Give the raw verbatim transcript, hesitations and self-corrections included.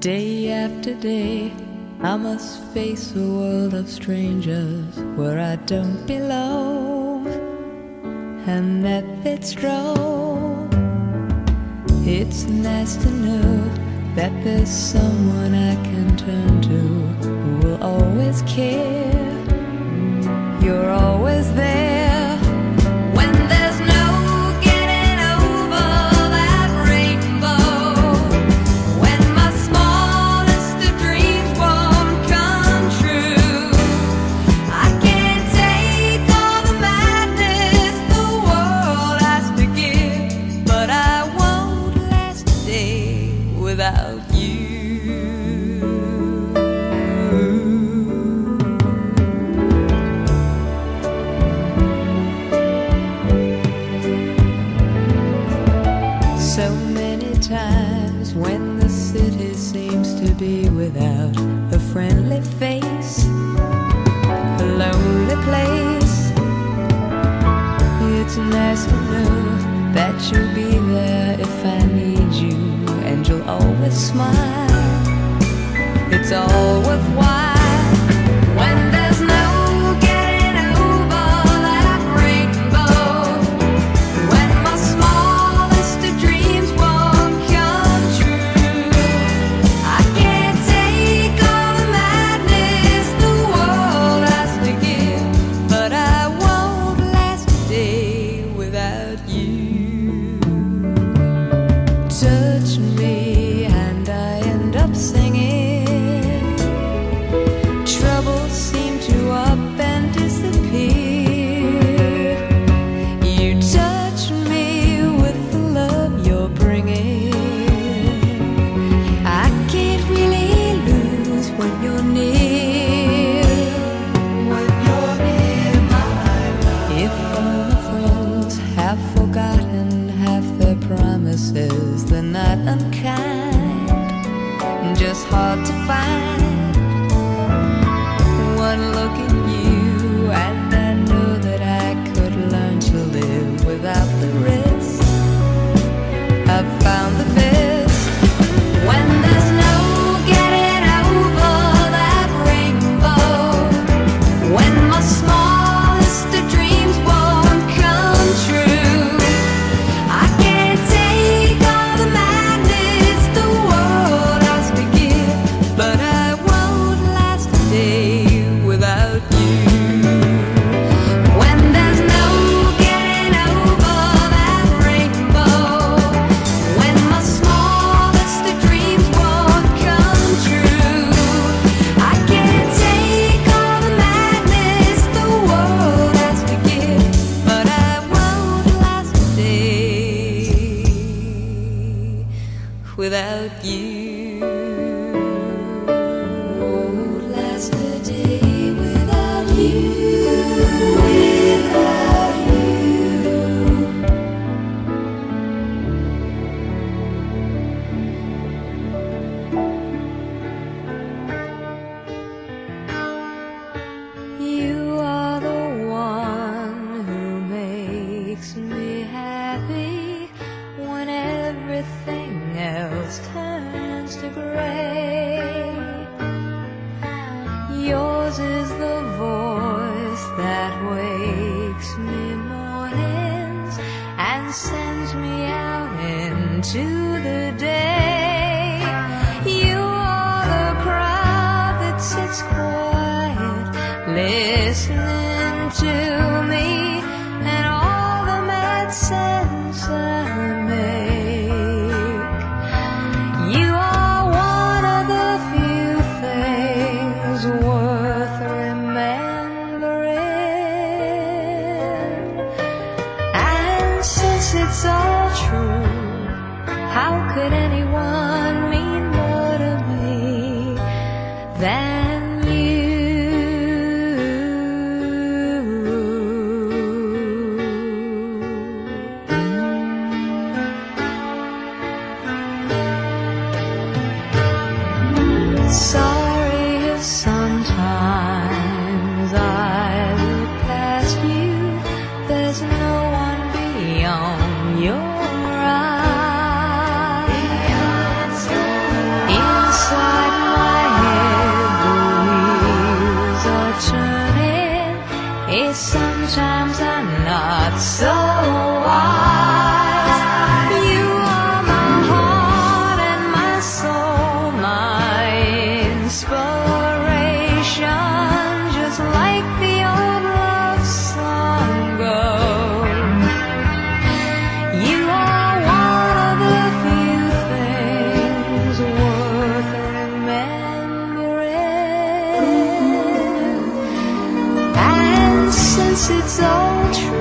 Day after day, I must face a world of strangers where I don't belong, and that fits wrong. It's nice to know that there's someone I can turn to who will always care. You're always there when there's no getting over that rainbow. When my smallest of dreams won't come true, I can't take all the madness the world has to give, but I won't last a day without you. So many times when the city seems to be without a friendly face, a lonely place, it's nice to know that you'll be there if I need you, and you'll always smile. It's all worthwhile when there's no getting over that rainbow. When my smallest of dreams won't come true, I can't take all the madness the world has to give, but I won't last a day without you. Touch me and I end up singing. Troubles seem to up and disappear. You touch me with the love you're bringing. I can't really lose when you're near. When you're near my life. If all my friends have forgotten half their promises, they're not unkind, just hard to find. One look at you and I know that I could learn to live without the risk. I've found the best when there's no getting over that rainbow. When my smallest of dreams won't come true, I can't take all the madness the world has to give, but I won't last a day without you. When there's no getting over that rainbow, when my smallest of dreams won't come true, I can't take all the madness the world has to give, but I won't last a day without you. Won't last a day without you, without you. You are the one who makes me happy when everything else turns to gray. Yours is the voice that wakes me mornings and sends me out into the day. You are the crowd that sits quiet, listening to me and all the mad sense I make. You are one of the few things worth remembering. And since it's all true, how could anyone mean more to me than you? Sorry if sometimes I look past you. There's no one beyond your eyes. Inside it's all true.